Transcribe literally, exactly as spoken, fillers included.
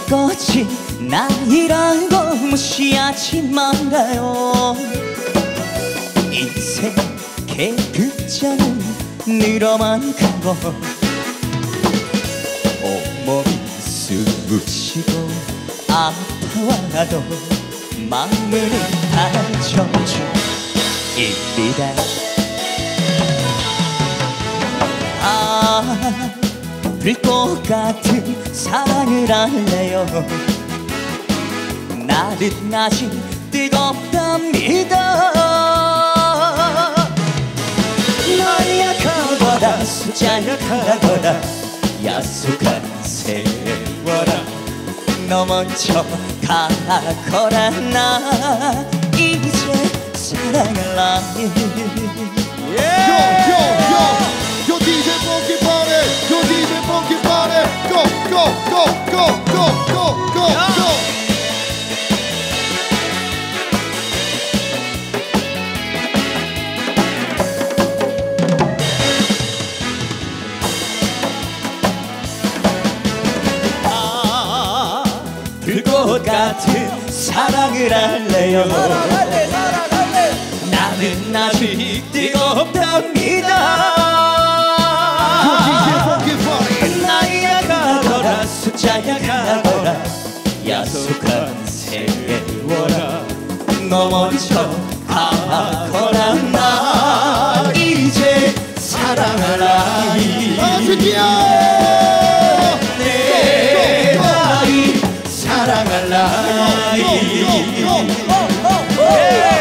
꺼진 나이라고 무시하지 말아요. 인생 계급장은 늘어만 가고 온몸이 쑤시고 아파와도 마음을 다져줍니다. 아, 불꽃 같은 사랑을 할래요. 나는 아직 뜨겁답니다. 나약하거나 숫자약하거나 약속한 세월아 너 먼저 가거라. 나 이제 사랑할 나이. Yo, yo, yo, yo D J Funky Party, yo D J Funky Party, go, go, go, go, go, go, go, go. 아, 불꽃 같은 사랑을 할래요. 사랑할래 사랑할래. 나는 아직 뜨겁답니다. 나약하거나 숫자약하거나 약속한 세월아 너 먼저 가거라. 나 이제 사랑할 나이. 내 나이 사랑할 나이.